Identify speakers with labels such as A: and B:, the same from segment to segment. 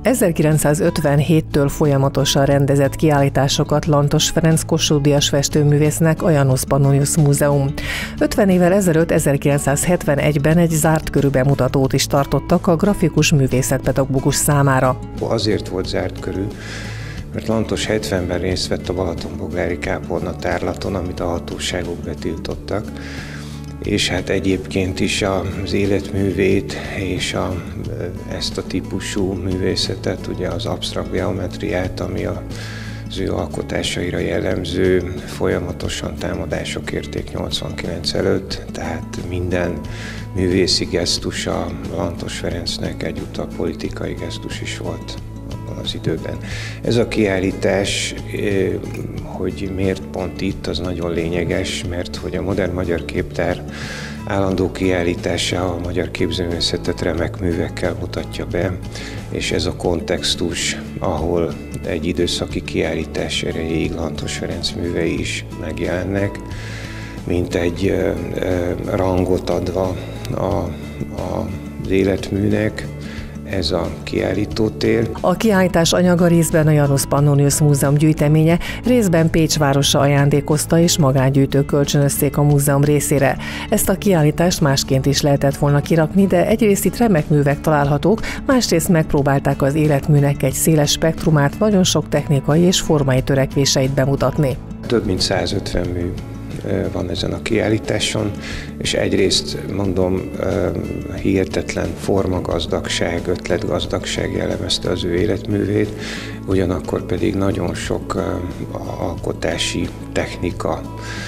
A: 1957-től folyamatosan rendezett kiállításokat Lantos Ferenc Kossuth-díjas festőművésznek a Janus Pannonius Múzeum. 50 évvel ezelőtt 1971-ben egy zárt körű bemutatót is tartottak a grafikus művészetpedagógus számára.
B: Azért volt zárt körű, mert Lantos 70-ben részt vett a Balatonbogári kápolna tárlaton, amit a hatóságok betiltottak, és hát egyébként is az életművét és ezt a típusú művészetet, ugye az absztrakt geometriát, ami az ő alkotásaira jellemző, folyamatosan támadások érték 89 előtt, tehát minden művészi gesztus a Lantos Ferencnek egyúttal politikai gesztus is volt abban az időben. Ez a kiállítás, hogy miért pont itt, az nagyon lényeges, mert hogy a Modern Magyar Képtár állandó kiállítása a magyar képzőművészetet remek művekkel mutatja be, és ez a kontextus, ahol egy időszaki kiállítás erejéig Lantos Ferenc művei is megjelennek, mint egy rangot adva az életműnek, ez a kiállítótér.
A: A kiállítás anyaga részben a Janus Pannonius Múzeum gyűjteménye, részben Pécs városa ajándékozta és magángyűjtők kölcsönözték a múzeum részére. Ezt a kiállítást másként is lehetett volna kirakni, de egyrészt itt remek művek találhatók, másrészt megpróbálták az életműnek egy széles spektrumát, nagyon sok technikai és formai törekvéseit bemutatni.
B: Több mint 150 mű van ezen a kiállításon, és egyrészt mondom, hihetetlen formagazdagság, ötletgazdagság jellemezte az ő életművét, ugyanakkor pedig nagyon sok alkotási technika,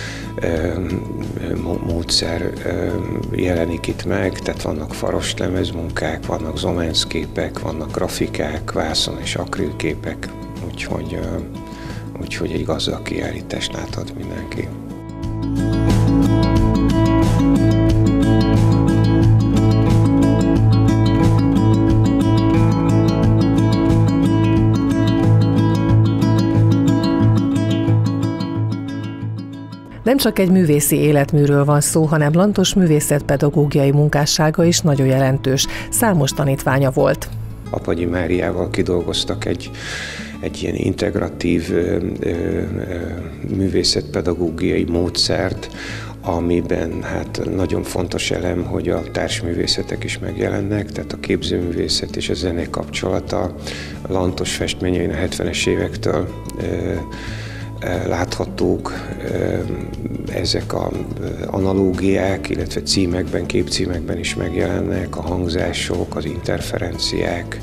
B: módszer jelenik itt meg, tehát vannak farostlemezmunkák, vannak zomenszképek, vannak grafikák, vászon és akrilképek, úgyhogy egy gazdag kiállítást láthat mindenki.
A: Nem csak egy művészi életműről van szó, hanem Lantos művészetpedagógiai munkássága is nagyon jelentős. Számos tanítványa volt.
B: Apagyi Máriával kidolgoztak egy ilyen integratív művészetpedagógiai módszert, amiben hát nagyon fontos elem, hogy a társművészetek is megjelennek, tehát a képzőművészet és a zene kapcsolata Lantos festményein a 70-es évektől láthatók, ezek az analógiák, illetve címekben, képcímekben is megjelennek, a hangzások, az interferenciák,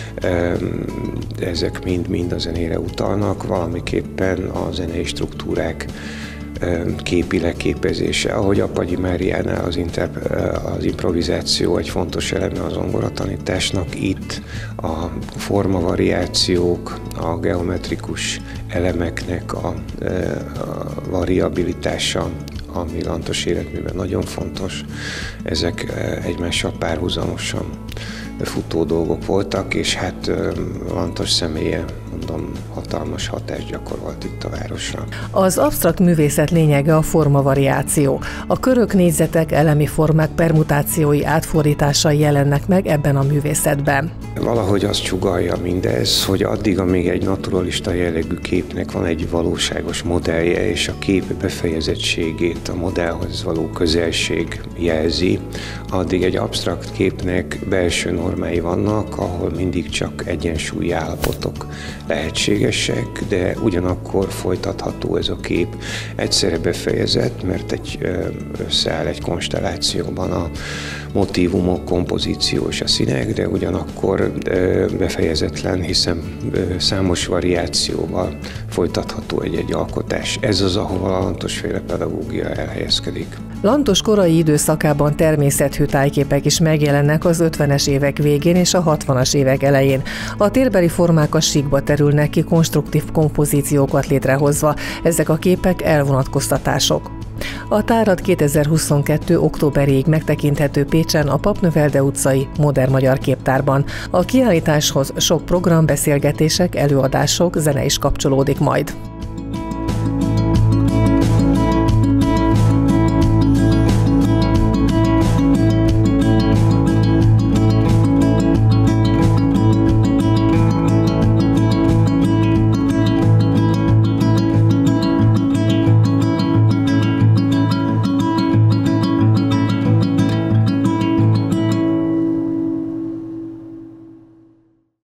B: ezek mind-mind a zenére utalnak, valamiképpen a zenei struktúrák képi leképezése. Ahogy Apagyi Máriánál az improvizáció egy fontos eleme az zongoratanításnak, itt a formavariációk, a geometrikus elemeknek a variabilitása, ami Lantos életműben nagyon fontos, ezek egymással párhuzamosan futó dolgok voltak, és hát Lantos személye, mondom, hatalmas hatást gyakorolt itt a városra.
A: Az absztrakt művészet lényege a formavariáció. A körök, négyzetek, elemi formák permutációi, átfordításai jelennek meg ebben a művészetben.
B: Valahogy azt sugallja mindez, hogy addig, amíg egy naturalista jellegű képnek van egy valóságos modellje, és a kép befejezettségét a modellhoz való közelség jelzi, addig egy absztrakt képnek belső normái vannak, ahol mindig csak egyensúlyi állapotok lehetségesek, de ugyanakkor folytatható ez a kép. Egyszerre befejezett, mert összeáll egy konstellációban a motívumok, kompozíció és a színek, de ugyanakkor befejezetlen, hiszen számos variációval folytatható egy alkotás. Ez az, ahol a Lantos-féle pedagógia elhelyezkedik.
A: Lantos korai időszakában természetű tájképek is megjelennek az 50-es évek végén és a 60-as évek elején. A térbeli formák a síkba terülnek ki, konstruktív kompozíciókat létrehozva. Ezek a képek elvonatkoztatások. A tárat 2022. októberéig megtekinthető Pécsen a Papnövelde utcai Modern Magyar Képtárban. A kiállításhoz sok program, beszélgetések, előadások, zene is kapcsolódik majd.